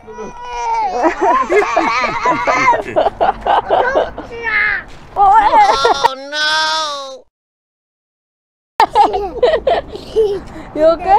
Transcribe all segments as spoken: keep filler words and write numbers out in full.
Oh no. You okay?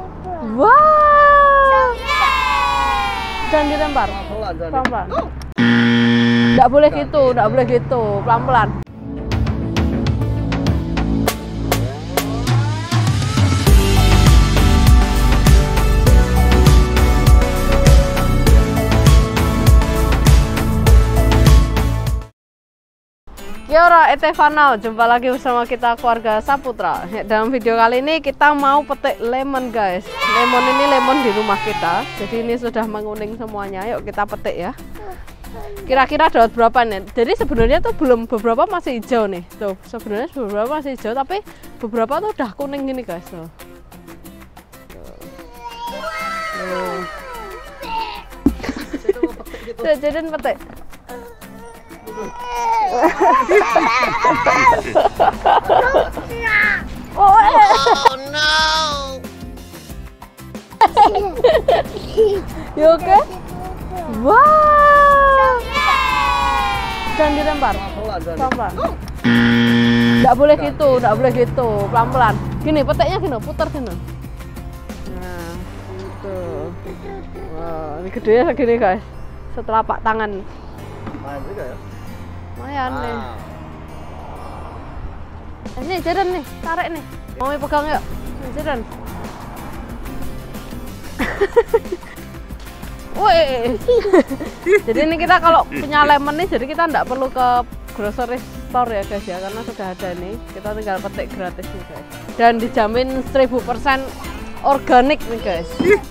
Wow. Jangan dilempar. Pelan-pelan. Nggak boleh gitu, nggak boleh gitu. Pelan-pelan. Kia ora, Ete Fanau, jumpa lagi bersama kita keluarga Saputra. Dalam video kali ini kita mau petik lemon guys. Lemon ini lemon di rumah kita. Jadi ini sudah menguning semuanya. Yuk kita petik ya. Kira-kira dapat berapa nih? Jadi sebenarnya tuh belum, beberapa masih hijau nih. Tuh, sebenarnya beberapa masih hijau tapi beberapa tuh udah kuning gini guys. Tuh. Tuh. Jadiin petik. Oh no. You okay? Wow. Jangan dilempar. Pelan-pelan. Nggak boleh gitu, nggak boleh gitu. Pelan-pelan. Gini, petiknya gini, putar gini. Nah, gitu. Wow, ini gedenya segini guys. Setelah pak tangan. Lumayan juga ya. Lumayan nih. Ini jadan nih, tarik nih. Mau pegang yuk. Ini jadan. Woi. Jadi ini kita kalau punya lemon nih, jadi kita nggak perlu ke grocery store ya guys ya, karena sudah ada nih. Kita tinggal petik gratis nih guys. Dan dijamin seribu persen organik nih guys.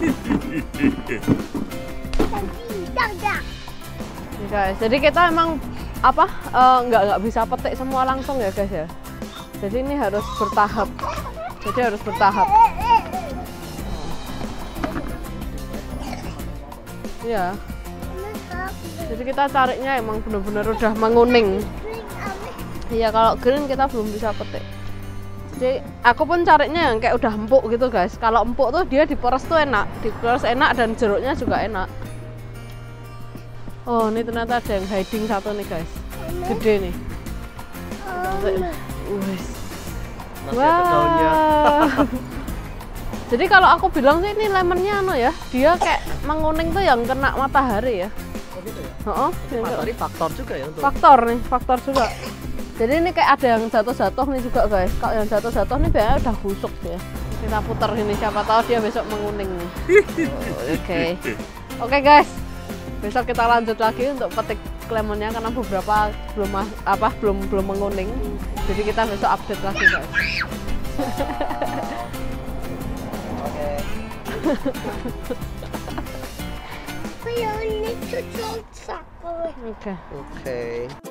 Nih guys, jadi kita emang apa uh, nggak nggak bisa petik semua langsung ya guys ya. Jadi ini harus bertahap. Jadi harus bertahap. Ya. Jadi kita carinya emang benar-benar udah menguning. Iya, kalau green kita belum bisa petik. Jadi aku pun carinya yang kayak udah empuk gitu guys. Kalau empuk tuh dia diperes tuh enak, diperes enak dan jeruknya juga enak. Oh, ini ternyata ada yang hiding satu nih guys, gede nih. Wih. Wow. Jadi kalau aku bilang sih ini lemonnya anu ya, dia kayak menguning tuh yang kena matahari ya. Oh gitu ya? Oh, matahari faktor juga ya untuk. Faktor nih, faktor juga. Jadi ini kayak ada yang jatuh-jatuh nih juga guys. Kalau yang jatuh-jatuh nih biasanya udah busuk ya. Kita putar ini, siapa tahu dia besok menguning nih. Oke, okay. Oke okay, guys. Besok kita lanjut lagi untuk petik lemonnya karena beberapa belum apa belum belum menguning. Jadi kita besok update lagi guys. Oke. Oke. Oke.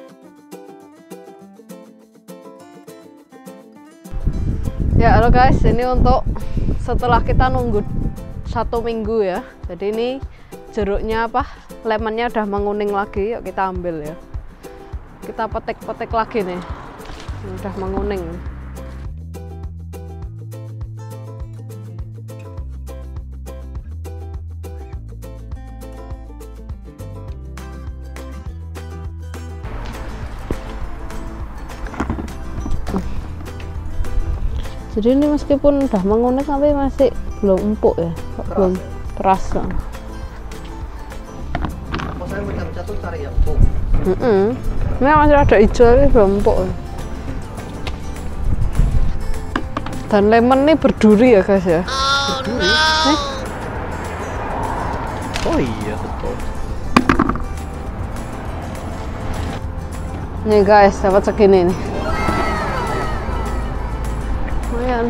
Ya halo guys, ini untuk setelah kita nunggu satu minggu ya. Jadi ini jeruknya apa? Lemonnya udah menguning lagi, yuk kita ambil ya. Kita petik-petik lagi nih. Ini udah menguning. Jadi ini meskipun udah menguning tapi masih belum empuk ya, keras. Belum keras. Oh, saya mencari tuh cari yang empuk. Mm -mm. Ini masih ada hijau tapi belum empuk. Dan lemon ini berduri ya guys ya. Berduri? Eh? Oh iya betul. Nih guys, dapat segini nih. Lumayan.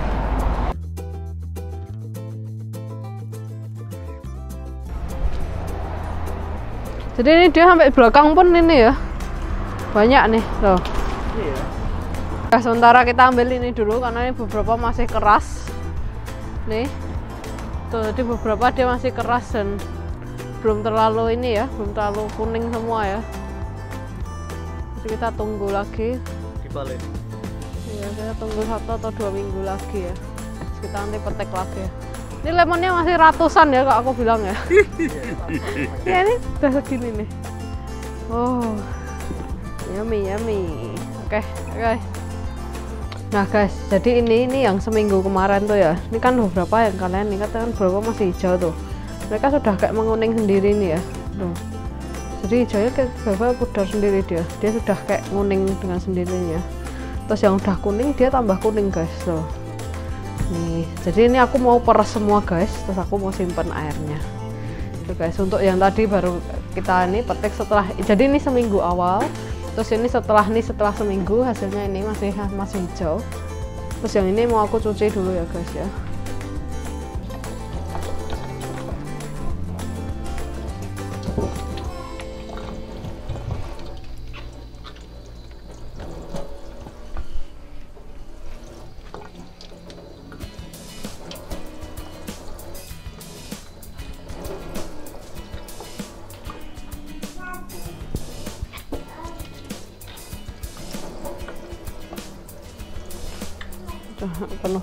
Jadi ini dia sampai belakang pun ini ya. Banyak nih, loh. Iya. Nah, sementara kita ambil ini dulu karena ini beberapa masih keras. Nih. Tuh, jadi beberapa dia masih keras dan belum terlalu ini ya, belum terlalu kuning semua ya. Jadi kita tunggu lagi. Dibalik. Iya, kita tunggu satu atau dua minggu lagi ya. Terus kita nanti petik lagi ya. Ini lemonnya masih ratusan ya kak aku bilang ya. Ya ini udah segini nih. Oh, yummy yummy. Oke, okay, oke. Okay. Nah guys, jadi ini ini yang seminggu kemarin tuh ya. Ini kan beberapa yang kalian lihat kan beberapa masih hijau tuh. Mereka sudah kayak menguning sendiri nih ya. Tuh. Jadi hijaunya kayak beberapa pudar sendiri dia. Dia sudah kayak nguning dengan sendirinya. Terus yang udah kuning dia tambah kuning guys loh. Nih, jadi ini aku mau peres semua guys, terus aku mau simpen airnya. Itu guys, untuk yang tadi baru kita ini petik setelah, jadi ini seminggu awal, terus ini setelah nih setelah seminggu hasilnya ini masih masih hijau. Terus yang ini mau aku cuci dulu ya guys ya. Penuh.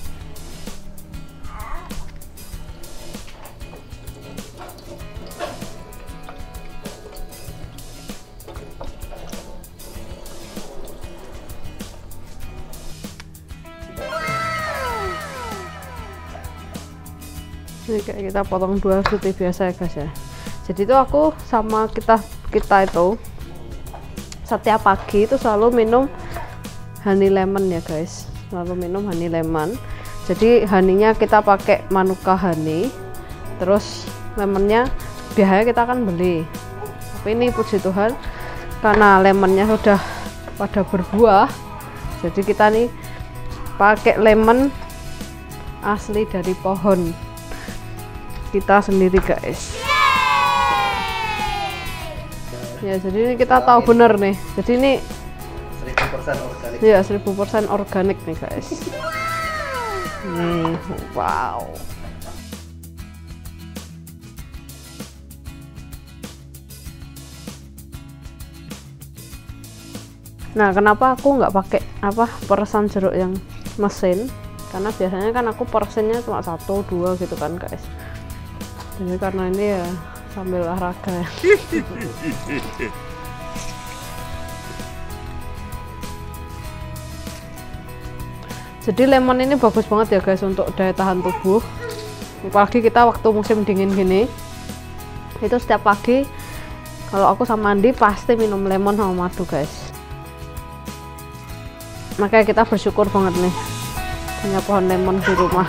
Ini kayak kita potong dua seperti biasa ya guys ya. Jadi itu aku sama kita kita itu setiap pagi itu selalu minum honey lemon ya guys. Lalu minum honey lemon. Jadi honeynya kita pakai Manuka honey, terus lemonnya biasanya kita akan beli. Tapi ini puji Tuhan karena lemonnya sudah pada berbuah, jadi kita nih pakai lemon asli dari pohon kita sendiri guys. Ya jadi ini kita tahu bener nih. Jadi ini seribu persen organik. Ya seribu persen organik nih guys. Nih, wow. Nah, kenapa aku nggak pakai apa peresan jeruk yang mesin? Karena biasanya kan aku peresannya cuma satu dua gitu kan guys. Jadi karena ini ya sambil olahraga ya. Jadi lemon ini bagus banget ya guys untuk daya tahan tubuh. Apalagi kita waktu musim dingin gini, itu setiap pagi kalau aku sama Andi pasti minum lemon sama madu guys. Makanya kita bersyukur banget nih punya pohon lemon di rumah.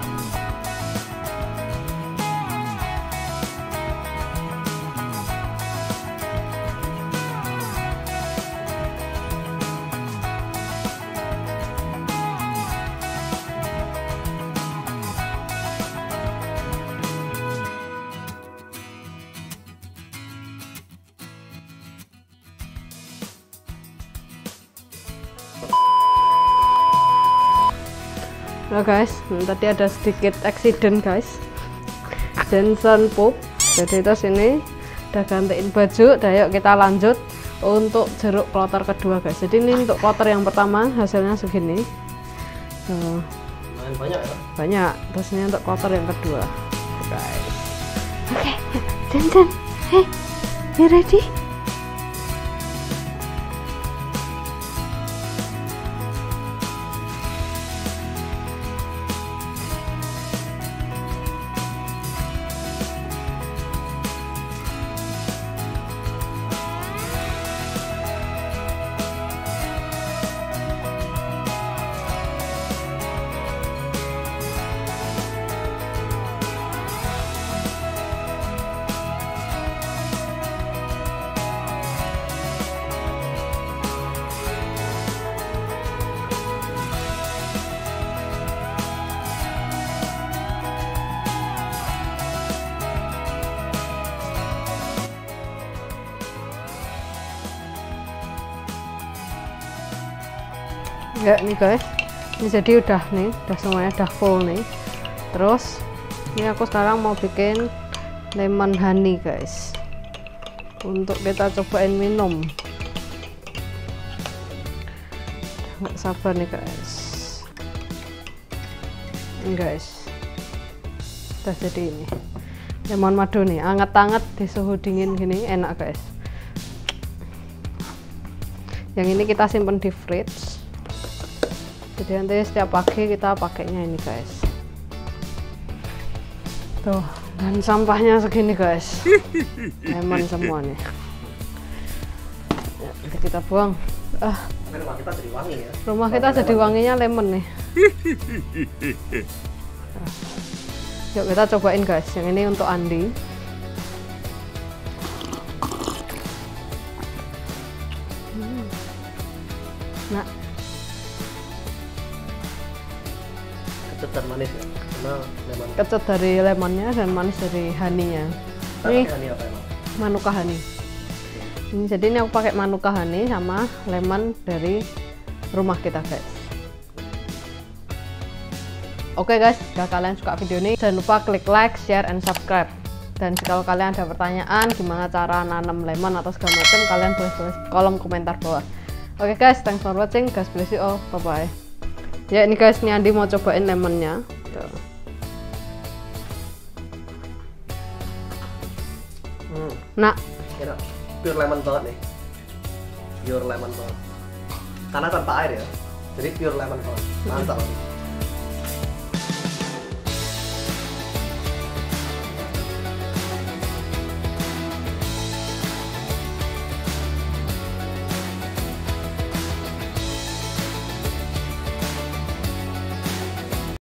Nah guys, tadi ada sedikit accident guys, Jensen pup. Jadi terus ini udah gantiin baju, udah yuk kita lanjut untuk jeruk kloter kedua guys. Jadi ini untuk kloter yang pertama hasilnya segini. Tuh. Banyak ya? Banyak. Terus ini untuk kloter yang kedua guys. Oke, okay. Jensen, hey, you ready? Ya nih guys, ini jadi udah nih, udah semuanya udah full nih. Terus ini aku sekarang mau bikin lemon honey guys, untuk kita cobain minum. Nggak sabar nih guys. Ini guys, Udah jadi ini lemon madu nih, anget-anget di suhu dingin gini enak guys. Yang ini kita simpen di fridge, jadi nanti setiap pagi kita pakainya ini guys. Tuh, dan sampahnya segini guys, lemon semua nih. Ya, nanti kita buang. Ah, rumah kita jadi wangi ya. Rumah kita Wangi jadi lemon. Wanginya lemon nih. Nah, yuk kita cobain guys. Yang ini untuk Andi. Hmm. Nah, kecut dan manis ya. Karena lemon. Kecut dari lemonnya dan manis dari honey-nya. Ini honey apa emang? Manuka honey. Ini, jadi ini aku pakai Manuka honey sama lemon dari rumah kita guys. Oke guys, jika kalian suka video ini jangan lupa klik like, share, and subscribe. Dan kalau kalian ada pertanyaan gimana cara nanam lemon atau segala macam, kalian boleh tulis kolom komentar bawah. Oke guys, thanks for watching, God bless you all, bye bye. Ya ini guys, ini Andi mau cobain lemonnya. Tuh. Hmm. Nah, Enak. Pure lemon banget nih, pure lemon banget karena tanpa air ya, jadi pure lemon banget, mantap.